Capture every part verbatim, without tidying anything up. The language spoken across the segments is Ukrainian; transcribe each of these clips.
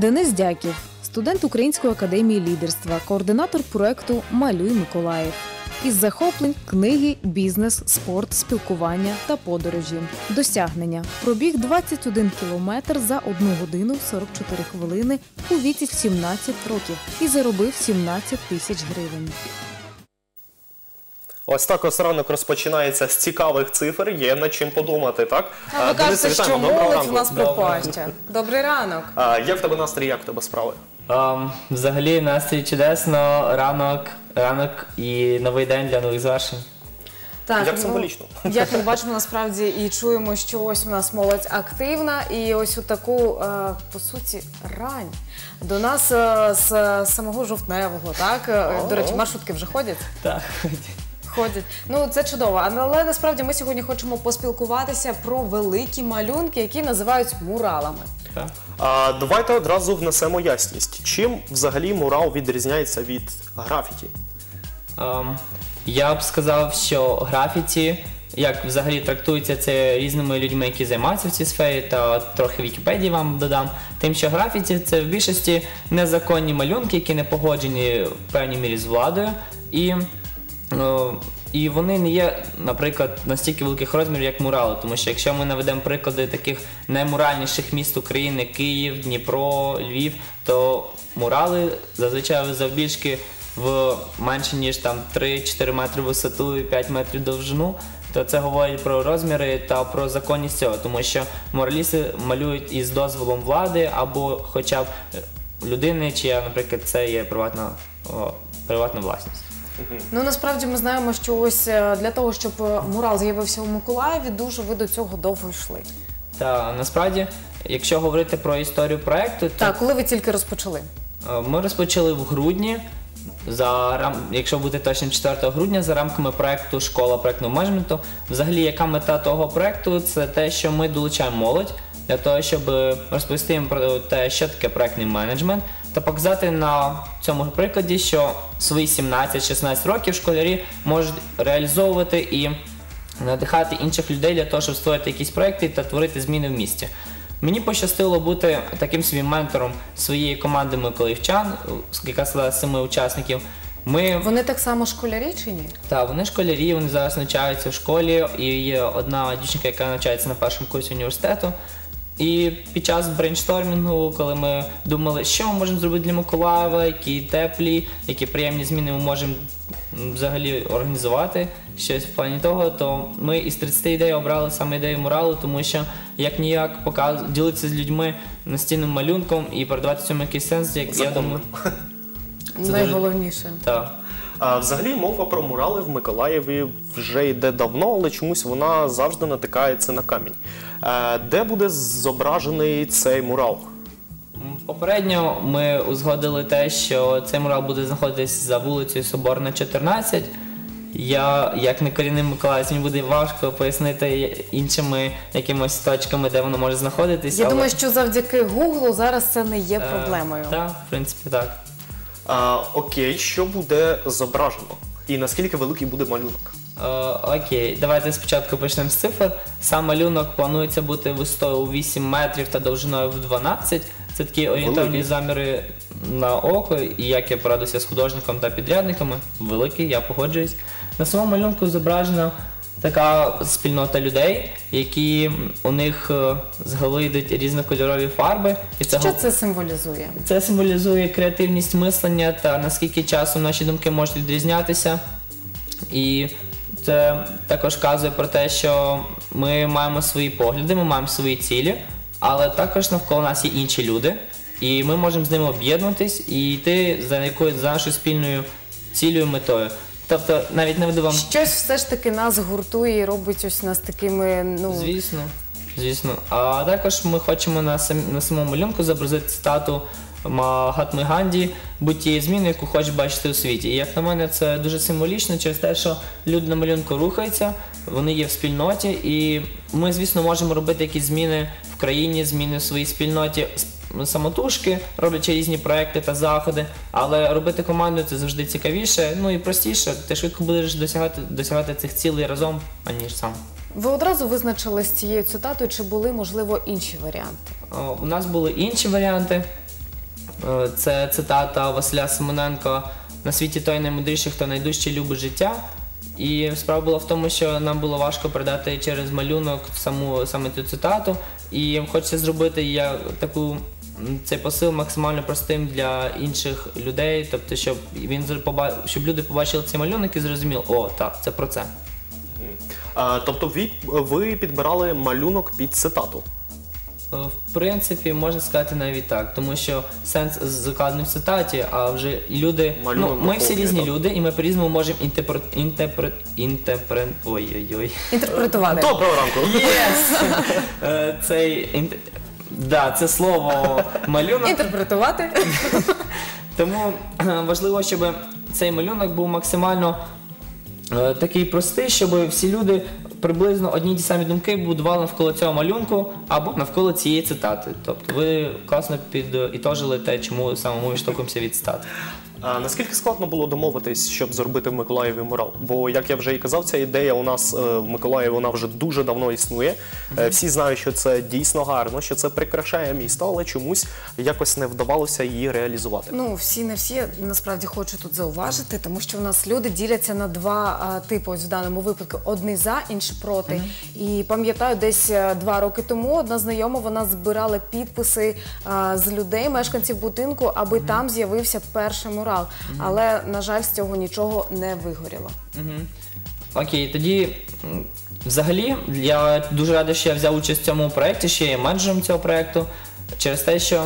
Денис Дяків, студент Української академії лідерства, координатор проєкту «Малюй Миколаїв». Із захоплень – книги, бізнес, спорт, спілкування та подорожі. Досягнення – пробіг двадцять один кілометр за одну годину сорок чотири хвилини у віці в сімнадцять років і заробив сімнадцять тисяч гривень. Ось так ось ранок розпочинається з цікавих цифр, є над чим подумати, так? А ви кажете, що молодь у нас пропаща. Добрий ранок. А, як в тебе настрій, як в тебе справи? Um, взагалі настрій чудесно, ранок, ранок і новий день для нових звершень. Так, як символічно. Ну, як ми бачимо насправді і чуємо, що ось у нас молодь активна і ось у таку, е, по суті, рань. До нас е, з самого жовтневого, так? О-о. До речі, маршрутки вже ходять? Так. Ходять. Ну, це чудово. Але насправді ми сьогодні хочемо поспілкуватися про великі малюнки, які називають муралами. Так. А, давайте одразу внесемо ясність. Чим взагалі мурал відрізняється від графіті? Um, я б сказав, що графіті, як взагалі трактується це різними людьми, які займаються в цій сфері, та трохи Вікіпедії вам додам, тим, що графіті – це в більшості незаконні малюнки, які не погоджені в певній мірі з владою, і І вони не є, наприклад, настільки великих розмірів, як мурали. Тому що якщо ми наведемо приклади таких наймуральніших міст України – Київ, Дніпро, Львів, то мурали зазвичай завбільшки в менше, ніж там три-чотири метри висоту і п'ять метрів довжину, то це говорить про розміри та про законність цього. Тому що муралісти малюють із дозволом влади або хоча б людини, чия, наприклад, це є приватна, о, приватна власність. Ну, насправді ми знаємо, що ось для того, щоб мурал з'явився у Миколаєві, дуже ви до цього довго йшли. Так, насправді, якщо говорити про історію проєкту, то... Так, коли ви тільки розпочали? Ми розпочали в грудні, за, якщо бути точним, четвертого грудня, за рамками проєкту «Школа проєктного менеджменту». Взагалі, яка мета того проєкту? Це те, що ми долучаємо молодь для того, щоб розповісти їм про те, що таке проєктний менеджмент, та показати на цьому прикладі, що свої сімнадцять-шістнадцять років школярі можуть реалізовувати і надихати інших людей для того, щоб створити якісь проєкти та творити зміни в місті. Мені пощастило бути таким своїм ментором своєї команди миколаївчан, яка складається з семи учасників. Ми... Вони так само школярі чи ні? Так, вони школярі, вони зараз навчаються в школі, і є одна дівчинка, яка навчається на першому курсі університету. І під час брейнштормінгу, коли ми думали, що ми можемо зробити для Миколаєва, які теплі, які приємні зміни ми можемо взагалі організувати, щось в плані того, то ми із тридцяти ідей обрали саме ідею муралу, тому що як-ніяк показ... ділитися з людьми настільним малюнком і передавати цьому якийсь сенс, як я думаю. Найголовніше. Так. А, взагалі мова про мурали в Миколаєві вже йде давно, але чомусь вона завжди натикається на камінь. А, де буде зображений цей мурал? Попередньо ми узгодили те, що цей мурал буде знаходитись за вулицею Соборна, чотирнадцять. Я, як не корінний миколаївець, мені буде важко пояснити іншими якимось точками, де воно може знаходитись. Я але... думаю, що завдяки Гуглу зараз це не є проблемою. Е, так, в принципі, так. А, окей, що буде зображено? І наскільки великий буде малюнок? Е, окей, давайте спочатку почнемо з цифр. Сам малюнок планується бути висотою у вісім метрів та довжиною в дванадцять. Це такі орієнтовні заміри на око, і як я порадився з художником та підрядниками, великий, я погоджуюсь. На самому малюнку зображена така спільнота людей, які у них з голови йдуть різнокольорові фарби. І це що гол... це символізує? Це символізує креативність мислення та наскільки часом наші думки можуть відрізнятися. І це також вказує про те, що ми маємо свої погляди, ми маємо свої цілі, але також навколо нас є інші люди, і ми можемо з ними об'єднуватись і йти за якоюсь за нашою спільною цілею, метою. Тобто, навіть не веду вам... Щось все ж таки нас гуртує і робить ось нас такими, ну... Звісно, звісно. А також ми хочемо на, сам... на самому малюнку зобразити цитату Махатми Ганді «Будь тією зміною, яку хочеш бачити у світі». І як на мене, це дуже символічно через те, що люди на малюнку рухаються, вони є в спільноті, і ми, звісно, можемо робити якісь зміни в країні, зміни в своїй спільноті самотужки, роблячи різні проекти та заходи, але робити команду – це завжди цікавіше, ну і простіше, ти швидко будеш досягати, досягати цих цілей разом, аніж сам. Ви одразу визначили з цією цитатою, чи були, можливо, інші варіанти? О, у нас були інші варіанти. Е, Це цитата Василя Симоненка «На світі той наймудріший, хто найдужче любить життя». І справа була в тому, що нам було важко передати через малюнок саму, саме цю цитату. І хочеться зробити я таку, цей посил максимально простим для інших людей, тобто, щоб, він, поба- щоб люди побачили цей малюнок і зрозуміли, о, так, це про це. А, тобто ви, ви підбирали малюнок під цитату? В принципі, можна сказати навіть так, тому що сенс закладений в цитаті, а вже і люди, Малюнок ну, ми всі доповнює, різні так. люди, і ми по-різному можемо інтерпрет, інтерпрет, інтерпрет, ой-ой-ой. Інтерпретувати. Доброго ранку! Єс! Е, Цей, інт- да, це слово малюнок. Інтерпретувати. Тому е, важливо, щоб цей малюнок був максимально е, такий простий, щоб всі люди приблизно одні й ті самі думки будували навколо цього малюнку або навколо цієї цитати. Тобто ви класно підітожили те, чому саме ми відштовхуємося від цитати. А наскільки складно було домовитись, щоб зробити в Миколаєві мурал? Бо, як я вже і казав, ця ідея у нас е, в Миколаєві вона вже дуже давно існує. Е, Всі знають, що це дійсно гарно, що це прикрашає місто, але чомусь якось не вдавалося її реалізувати. Ну, всі не всі насправді хочу тут зауважити, тому що у нас люди діляться на два а, типи. Ось в даному випадку одні за, інші проти. І пам'ятаю, десь а, два роки тому одна знайома вона збирала підписи а, з людей, мешканців будинку, аби там з'явився перший мурал. Але, на жаль, з цього нічого не вигоріло. Мгм. Окей, тоді м, взагалі я дуже радий, що я взяв участь в цьому проєкті, що я є менеджером цього проєкту, через те, що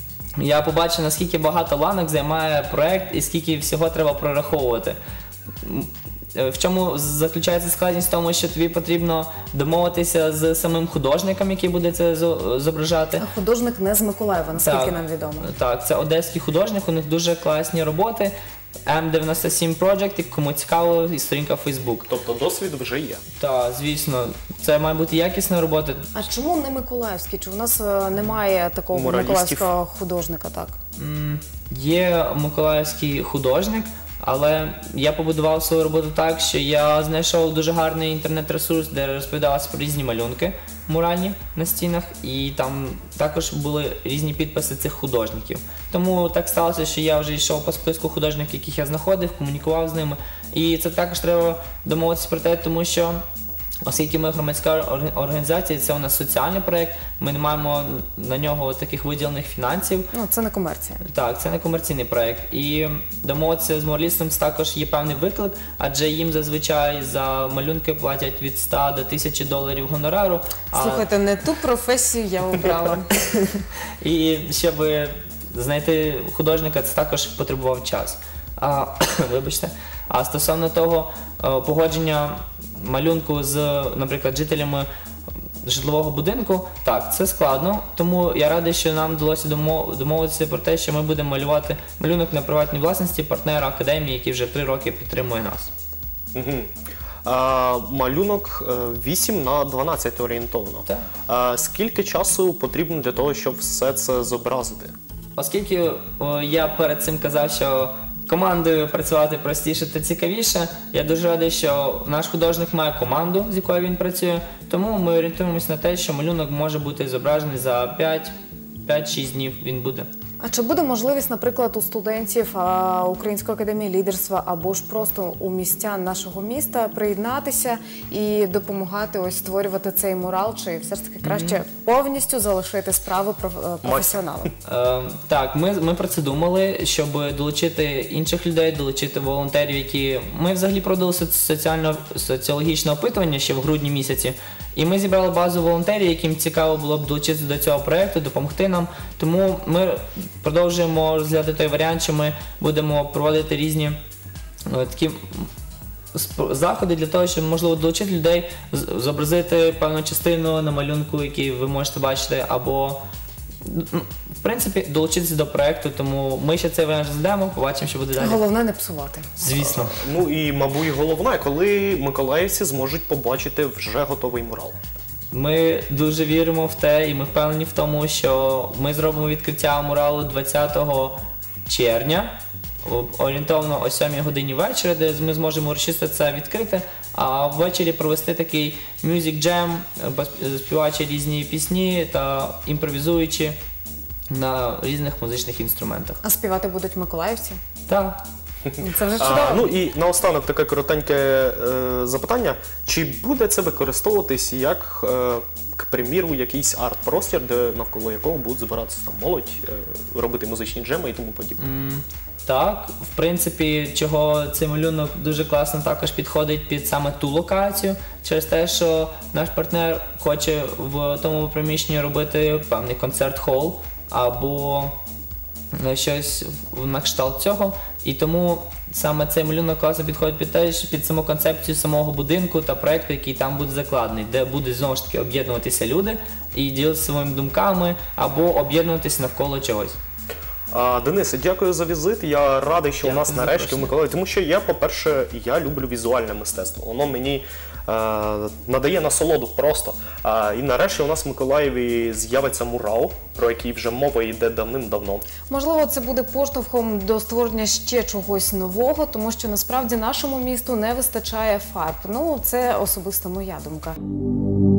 я побачив, наскільки багато ланок займає проєкт і скільки всього треба прораховувати. М, е, В чому заключається складність в тому, що тобі потрібно домовитися з самим художником, який буде це зо- зображати. А художник не з Миколаєва, наскільки Так, нам відомо. Так, це одеський художник, у них дуже класні роботи. Ем дев'яносто сім Project, кому цікаво, і сторінка в Facebook. Тобто досвід вже є. Так, звісно, це має бути якісна робота. А чому не миколаївський? Чи у нас е, немає такого Муралістів. миколаївського художника? Так? М, Є миколаївський художник, але я побудував свою роботу так, що я знайшов дуже гарний інтернет-ресурс, де розповідалося про різні малюнки муральні на стінах, і там також були різні підписи цих художників. Тому так сталося, що я вже йшов по списку художників, яких я знаходив, комунікував з ними. І це також треба домовитися про те, тому що оскільки ми громадська орг- організація, це у нас соціальний проєкт, ми не маємо на нього таких виділених фінансів. Ну, це не комерція. Так, це не комерційний проєкт. І домовитися з муралістом також є певний виклик, адже їм зазвичай за малюнки платять від ста до тисячі доларів гонорару. А- Слухайте, не ту професію я обрала. І щоб знайти художника, це також потребував час. А, вибачте. А стосовно того е, погодження малюнку з, наприклад, жителями житлового будинку, так, це складно, тому я радий, що нам вдалося домов- домовитися про те, що ми будемо малювати малюнок на приватній власності партнера академії, який вже три роки підтримує нас. Угу. А, малюнок е, вісім на дванадцять орієнтовно. Так. А, скільки часу потрібно для того, щоб все це зобразити? Оскільки о, я перед цим казав, що командою працювати простіше та цікавіше, я дуже радий, що наш художник має команду, з якою він працює, тому ми орієнтуємося на те, що малюнок може бути зображений за п'ять-шість днів він буде. А чи буде можливість, наприклад, у студентів а, Української академії лідерства або ж просто у містян нашого міста приєднатися і допомагати ось створювати цей мурал, чи все ж таки краще повністю залишити справу проф- професіоналам? Е, так, ми, ми про це думали, щоб долучити інших людей, долучити волонтерів, які... Ми взагалі проводили соці- соціально, соціологічне опитування ще в грудні місяці, і ми зібрали базу волонтерів, яким цікаво було б долучитися до цього проєкту, допомогти нам. Тому ми продовжуємо розглядати той варіант, що ми будемо проводити різні е, такі сп- заходи для того, щоб, можливо, долучити людей, з- зобразити певну частину на малюнку, який ви можете бачити, або ну, в принципі, долучитися до проєкту, тому ми ще цей варіант розглядаємо, побачимо, що буде далі. Головне не псувати. Звісно. Ну і, мабуть, головне, коли миколаївці зможуть побачити вже готовий мурал. Ми дуже віримо в те і ми впевнені в тому, що ми зробимо відкриття муралу двадцятого червня, о- орієнтовно о сьомій годині вечора, де ми зможемо урочисто це відкрити, а ввечері провести такий music jam, співаючи різні пісні та імпровізуючи на різних музичних інструментах. А співати будуть миколаївці? Так. Це вже чудово. А, ну і наостанок таке коротеньке е, запитання. Чи буде це використовуватись як, е, к приміру, якийсь арт-простір, де навколо якого будуть збиратися там молодь, е, робити музичні джеми і тому подібне? М, Так, в принципі, чого цей малюнок дуже класно також підходить під саме ту локацію, через те, що наш партнер хоче в тому приміщенні робити певний концерт-хол або щось на кшталт цього. І тому саме цей малюнок класно підходить під те, під саму концепцію самого будинку та проєкту, який там буде закладений, де будуть знову ж таки об'єднуватися люди і ділитися своїми думками або об'єднуватися навколо чогось. А, Денисе, дякую за візит. Я радий, що Дякую у нас за нарешті в запрошення. Миколаєві, тому що я, по-перше, я люблю візуальне мистецтво. Воно мені е, надає насолоду просто. А, і нарешті у нас в Миколаєві з'явиться мурал, про який вже мова йде давним-давно. Можливо, це буде поштовхом до створення ще чогось нового, тому що насправді нашому місту не вистачає фарб. Ну, це особисто моя думка.